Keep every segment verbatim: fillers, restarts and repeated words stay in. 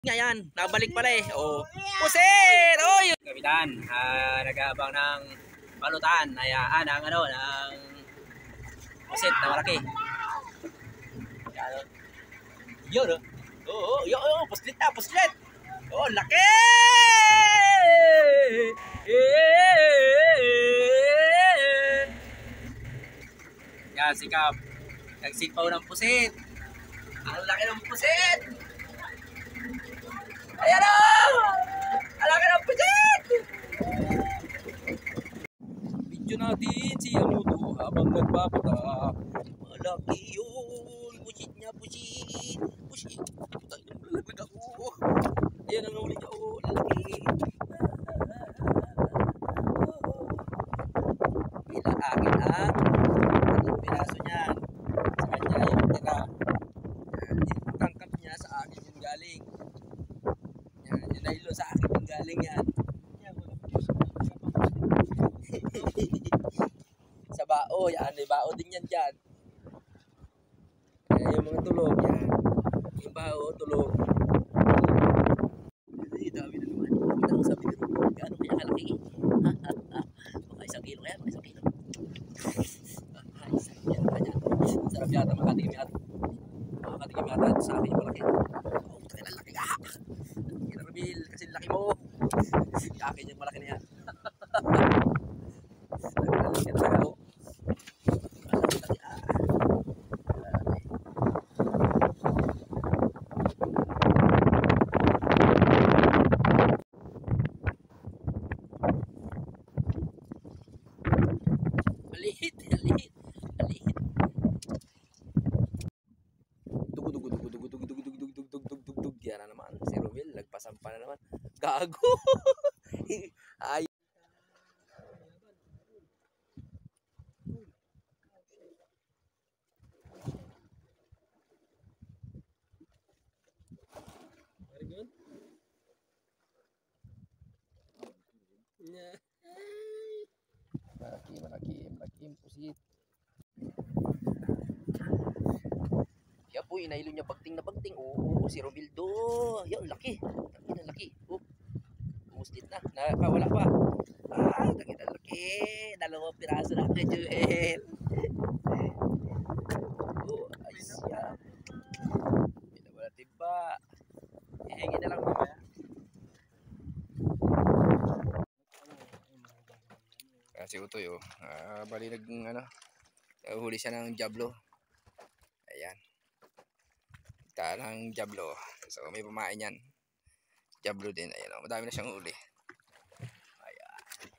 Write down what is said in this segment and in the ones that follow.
Ngayon, nabalik pala eh. Oh. Pusit! Oy! Kapitan, uh, nag-aabang ng balutan. Hayaan ang ano, ng pusit na malaki. Yun, oh. Oo, yun, oh, puslit na, puslit. Oh, laki! Yan, sikap. Nagsipaw ng pusit. Ang laki ng pusit! Ayan o! Ang laki ng pusit! Video natin si Aluto habang nagpapata. Malaki yun! Pusit niya, pusit! Pusit! Tayo na malaglag ako! Ayan ang nahuli niya o! Laki! Bila akin ang anong piraso niya. Sa kanya yung tira. Yung tangkap niya sa akin yung galing. Yan, yung nailo sa akin yung galing yan. Sa bao, yan. May bao din yan dyan. Kaya yung mga tulog yan. Yung bao, tulog. Ay, dami na naman. Kita ko sabi nyo, gaano kaya kalaki? Baka isang kilo kaya, baka isang kilo. Ay, sarap yan kanya. Sarap yata makatikim yata. Makatikim yata sa akin yung malaki. Oh, takin ang laki ka. Kinarabil, kasi laki mo. Sa akin yung malaki na yan. Takin ang laki talaga ako. Maliit, maliit, maliit. Dugo, dugo, dugo, dugo, dugo, dugo, dugo, dugo, dugo, dugo, dugo, dugo. Yan na naman, si Romel, nagpasampa na naman. Gago! Ay. Very good. Yeah. Malaki, malaki, malaki yung pusit. Kaya po, inailo niya bagting na bagting. Oo, si Robildo. Yan, laki. Laki na laki. Oh, umuslit na. Nakawala pa. Ah, laki na laki. Dalawang piraso na kay Joel. Oh, ayos yan. Pinawala tiba. Ihingi na lang mamaya. Si Utoy oh, uh, bali nag ano, huli siya ng jablo. Ayan. Kita ng jablo. So may pamain yan. Jablo din, ayan oh, madami na siyang huli. Ayan.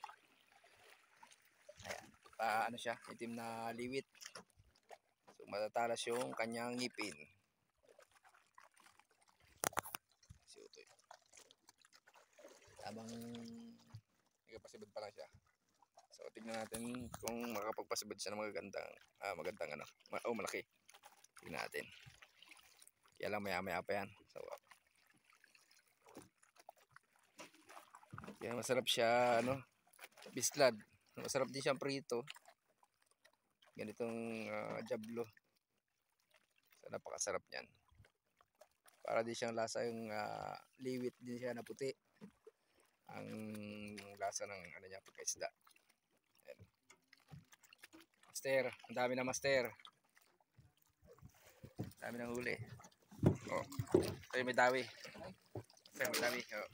Ayan. Uh, ano siya, itim na liwit. So matatalas yung kanyang ngipin. Si Utoy. Habang nagpasibad pa lang siya. So tignan natin kung makakapagpasibad siya ng magagandang ah, magandang ano, oh malaki. Tignan natin. Kaya lang maya maya pa yan. So kaya masarap siya ano, bislad. Masarap din siyang prito. Ganitong uh, jablo. So napakasarap niyan. Para din siyang lasa yung uh, liwit din siya na puti. Ang lasa ng ano niya pagkaisda. Master, ang dami na master. Dami ng huli. Oh. Ito yung may dawi. Master, may dawi. Oh.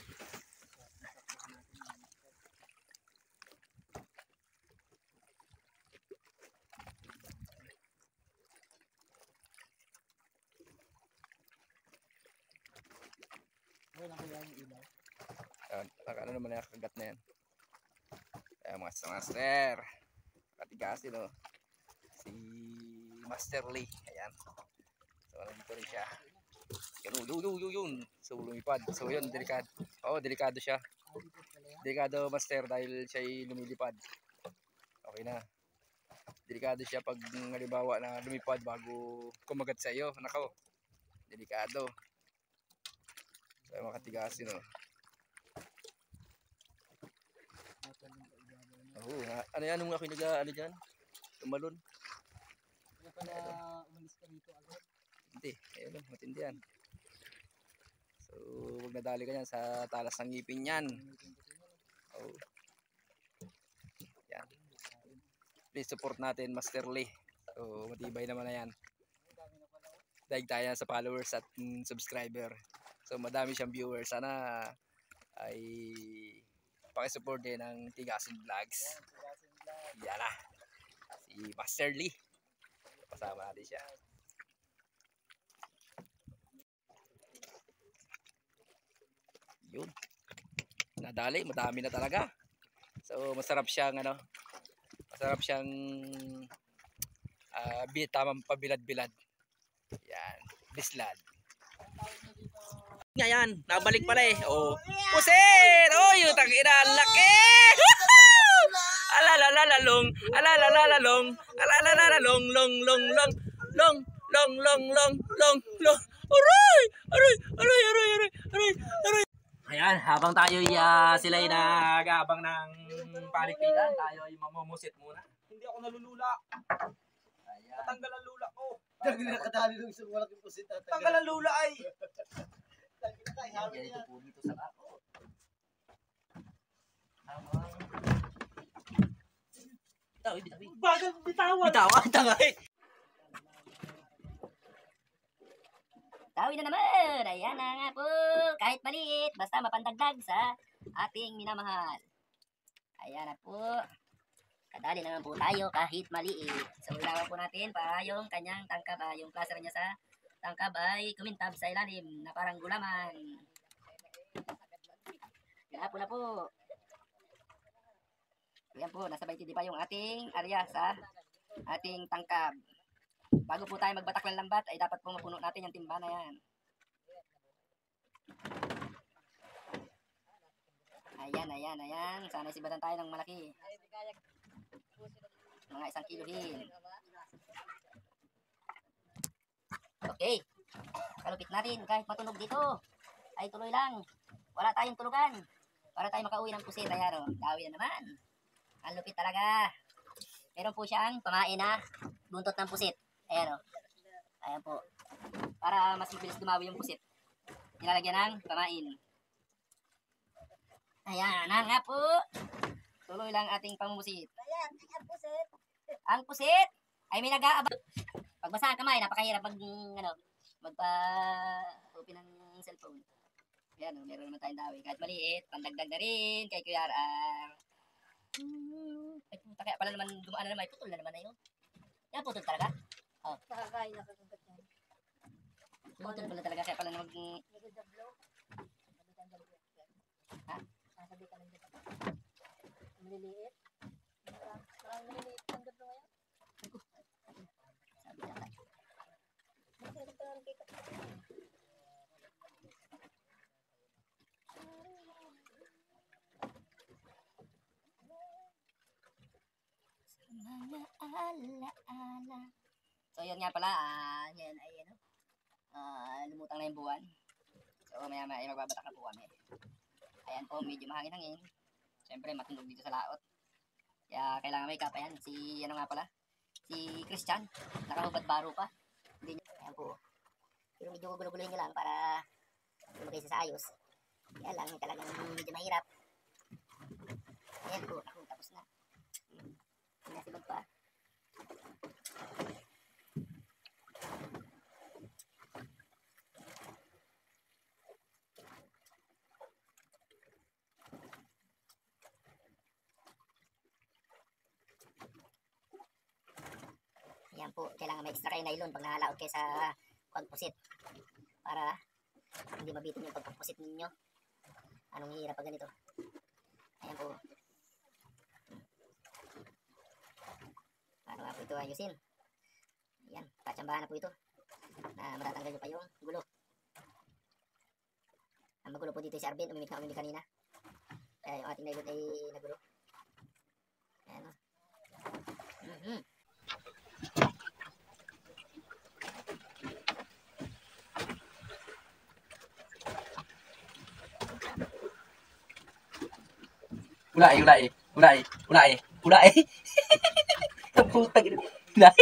Uh, ano naman yung kagat na yan. Ayan, master, master. Katigasin oh. Si Master Lee. Ayan. So nandito rin siya. Yun, yun, yun, yun, yun. So lumipad. So yun, delikado. Oo, oh, delikado siya. Delikado master dahil siya'y lumilipad. Okay na. Delikado siya pag halimbawa na lumipad bago kumagat sa iyo. Nako. Delikado. So makatigasin oh. Oo, na, ano yan nung ako nag ano dyan? Tumalon. Kaya pala umalis ka dito agad? Hindi, ayun lang, matindi yan. So, So, huwag nadali ka yan sa talas ng ngipin yan. Oh. Yan. Please support natin Master Lee. So, matibay naman na yan. Daig tayo sa followers at mm, subscriber. So, madami siyang viewers. Sana ay pakisupport din ng Tigasin Vlogs. Yan na. Si Master Lee. Kasama natin siya. Yun. Nadali, madami na talaga. So masarap siyang ano, masarap siyang uh, tamang pabilad-bilad. Yan, bislad. Ngayon, nabalik pala eh. Oh. Pusit! Oh, yung tangina, laki! Alalalalong, alalalalong, alalalalong, long, long, long, long, long, long, long, long, long. Aray! Aray! Aray! Aray! Aray! Aray! Aray! Ayan, habang tayo uh, sila ay nag-aabang ng paligpitan, tayo ay mamumusit muna. Hindi ako nalulula. Ayan. Tatanggal ang lula ko. Tanggal na kadali ng isang malaking pusit. Tanggal ang lula ay. Ayan, ganito po dito sa ako. Bitaw, bitaw. Bagal bitawan. Bitawan, tangay. Tawid na naman! Ayan na nga po! Kahit maliit, basta mapandagdag sa ating minamahal. Ayan na po. Kadali naman po tayo kahit maliit. So, ilawan po natin para yung kanyang tangkab, ah, yung plaster niya sa tangkab ay kumintab sa ilalim na parang gulaman. Yan po na po. Ayan po, nasa twenty pa yung ating area sa ating tangkab. Bago po tayo magbatak ng lambat, ay dapat po mapuno natin yung timba na yan. Ayan, ayan, ayan. Sana sibatan tayo ng malaki. Mga isang kilo din. Okay. Kalupit natin. Kahit matunog dito, ay tuloy lang. Wala tayong tulugan. Para tayo makauwi ng pusit. Ayan o. Dawi na naman. Ang lupit talaga. Meron po siyang pamain na buntot ng pusit. Ayan o. Ayan po. Para mas mabilis dumawi yung pusit. Nilalagyan ng pamain. Ayan. Ang nga po. Tuloy lang ating pamumusit. Ayan, ang pusit. Ang pusit ay may nag-aabang. Pagbasa ang kamay, napakahirap mag, ano, magpa-open ng cellphone. Ayan o. Meron naman tayong dawi. Kahit maliit, pandagdag na rin. Kay Kuya Arang. Ay puta, kaya pala naman dumaan na naman. Ay putol na naman na yun. Yan putol talaga. Oh. Nakakain na kagagat yan. Putol pala talaga. Kaya pala naman. Likod na blow. Ha? Nasabi ka lang dito. Maliliit. Marang, marang maliliit ang gablo ngayon. Sabi na tayo. Masarap pa lang kika. Mga ala-ala. So yun nga pala, ah, yan ay ano, ah, lumutang na yung buwan. So maya maya ay magbabatak na po kami. Ayan po, medyo mahangin-hangin. Siyempre matunog dito sa laot. Kaya kailangan may kapa yan. Si ano nga pala, si Christian, nakahubad baro pa. Hindi niya, ayan po. Pero medyo gugulo-guloy niya lang para lumagay siya sa ayos. Kaya lang, talagang medyo mahirap. Ayan po, ako, tapos na. Nasibag pa. Ayan po, kailangan may extra kayo nylon pag nakalaot kayo sa pagpusit. Para hindi mabitin yung pagpusit ninyo. Anong hirap pag ganito. Ayan po. Paano nga po ito ayusin? Ayan, tatsambahan na po ito. Na matatanggal nyo pa yung gulo. Ang magulo po dito si Arvin, umimik na umimik kanina. Kaya yung ating nylon ay nagulo. Ayan o. Mm-hmm. Ulay, ulay, ulay, ulay, ulay. Putang ina. Ulay.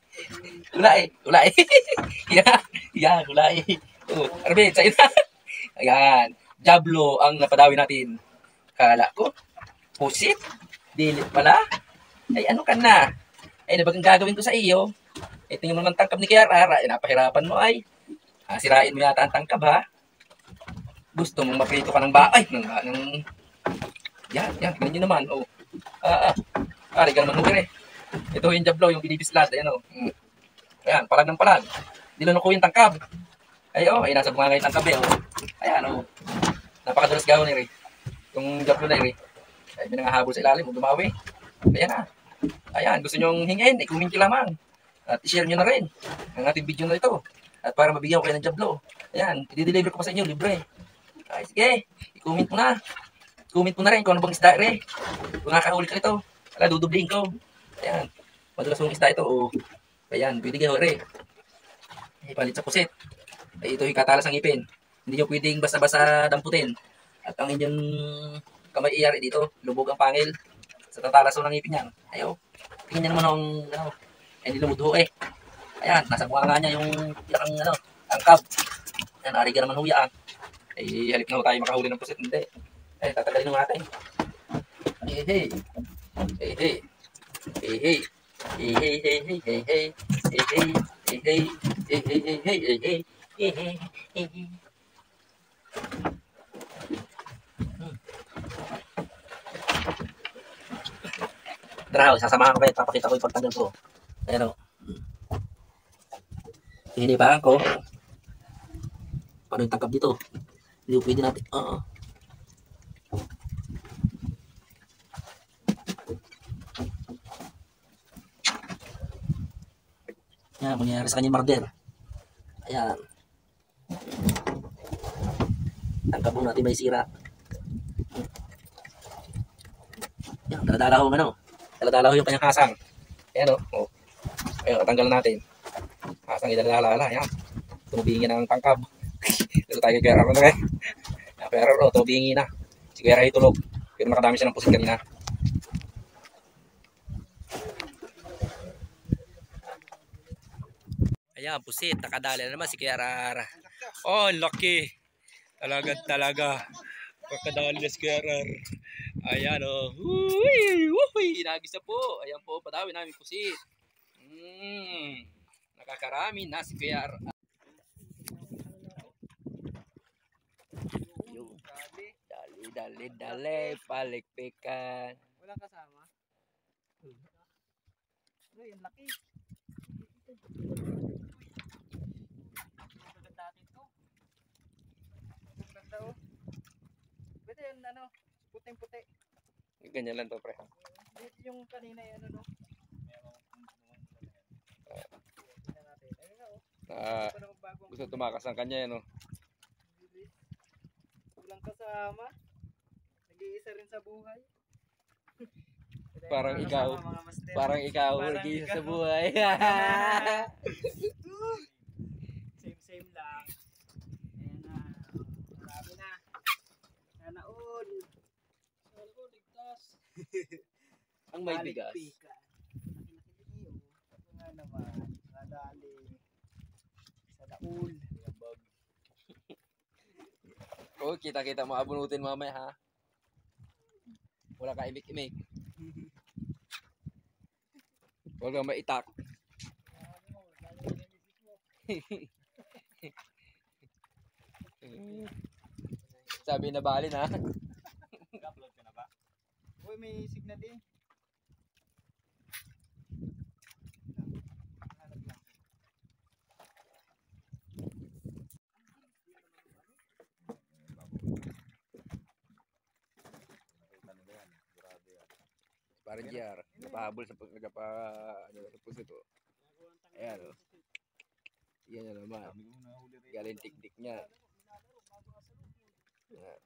Ulay, ulay. Ya, ya, ulay. Oh, Arvin, sa'yo na. Ayan. Jablo ang napadawi natin. Kala ko, pusit. Dilit pala. Ay, ano ka na? Ay, nabagang gagawin ko sa iyo. Ito yung naman tangkab ni Kiara. Ay, napahirapan mo ay. Ah, sirain mo yata ang tangkab ha. Gusto mong maprito ka ng ba? Ay, ng, ng... Yan, yan. Tignan nyo naman. Oh. Ah, ah. Ah, regal man hugir eh. Ito yung jablo, yung binibislad. Ayan o. Oh. Hmm. Ayan, palag ng palag. Dilunok ko yung tangkab. Ay, oh, ay, nasa bunga ngayon tangkab eh. Oh. Ayan, oh. Napakadulas gawin eh. Yung jablo na eh. Ay, may nangahabol sa ilalim. Dumawi. Ayan na. Ayan, gusto nyo hingin, i-comment nyo lamang. At i-share nyo na rin ang ating video na ito. At para mabigyan ko kayo ng jablo. Ayan, i-deliver ko pa sa inyo, libre. Ay, sige, i-comment mo na. I-comment mo na rin kung ano bang isda rin. Kung nakakahuli ka ito, ala, dudublihin ko. Ayan, madulas mong isda ito. Oh. Ayan, pwede kayo rin. Ay, palit sa pusit. Ay, ito yung katalas ng ipin. Hindi nyo pwedeng basta-basta damputin. At ang inyong kamay iyari dito, lubog ang pangil. Sa tatalaso ng ipin yan. Ayaw. Tingnan nyo naman ang, ano, ay nilumudo eh. Ayan, nasa bunga nga niya yung, yung ano, angkab. Ayan, ari ka naman huyaan. Ay, halip na ho tayo makahuli ng pusit. Hindi. Ay, tatagalin nyo natin. Hey, hey. Hey, hey. Hey, hey. Hey, hey, hey, hey, hey, hey. Hey, hey. Hey, hey. Hey, hey, hey, hey, hey, hey. Hey, hey, hey, hey. Tara, sasamahan ko kayo. Papakita ko yung pagtanggal ko. Ayan o. Hinipahan ko. Paano yung tangkab dito? Hindi ko pwede natin. Oo. Ayan, mangyayari sa kanya marder. Ayan. Tangkab mo natin may sira. Ayan, daladala ko ng ano. Daladala ko yung kanyang hasang. Ayan o. Oh. Ayan, tanggalan natin. Hasang idalalala. Ayan. Tumubingin ng tangkab. Dito tayo kay Kuya Raro na eh. Kuya Raro, tumubingin na. Si Kuya Raro tulog. Pero makadami siya ng pusit kanina. Ayan, pusit. Nakadali na naman si Kuya Raro. Oh, lucky. Talaga, talaga. Nakadali na si Kuya Raro. Ayan o. Oh. Uy, uy. Inagis na po. Ayan po, padawi namin pusit. Hmm. Nakakarami na si Kuya Raro. Dali, dali, dali. Palikpikan. Walang kasama. Uy, ang laki. Maganda natin to. Ang ganda oh. Pwede yung ano, puting-puti. Ganyan lang to, pre. Yung kanina yung ano no. Tingnan natin. Ayun nga oh. Ah, Para magbago ang gusto tumakas ang kanya, no? bilis. Walang kasama. Nag-iisa rin sa buhay. Parang Mga ikaw. kasama, mga master. Parang ikaw, Parang nag-iisa ikaw. sa buhay. Same same lang. Ayan na. Marami na. Sana all. Sana all ligtas. Ang may bigas. Palikpikan. Laki-laki din yun. Ako nga naman. Nadali. Sana all. Oh, kita-kita mo abunutin mamaya, ha? Wala ka imik-imik. Huwag kang maitak. Sabi na balin, ha? Upload ka na ba? Uy, may signal din. Hanap lang. Parang G R. Napahabol sa nagapa ano sa puso to. Ayan o. Yan na naman. Galing tik-tik niya. Ayan.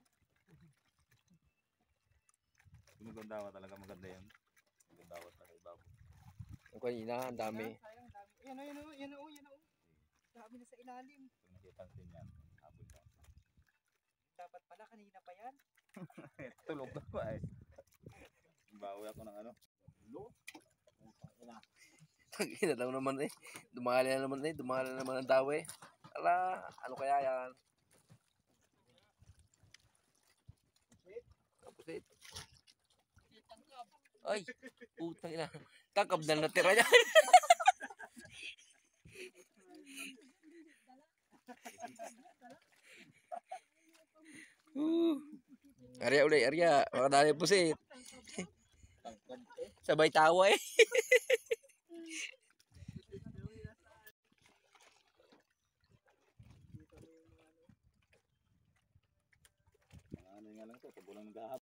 Gumaganda talaga maganda yan. Gumaganda talaga ibabaw. Yung kanina, ang dami. Sayang, dami. Yan o, yan o, yan o, yan o. Dami na sa ilalim. Kung nakita natin yan, habol ka. Dapat pala kanina pa yan. Tulog na ba eh. Bawi ako ng ano. Tangina daw naman eh. Dumali na naman eh. Dumali na naman ang daw eh. Ala, ano kaya yan? pusit. Ay, putang ina. Tangkab na natira niya. Uh. Arya ulit, Arya. Makadali pusit. Sabay tawa eh. Ano nga lang to, tabulang nagahap.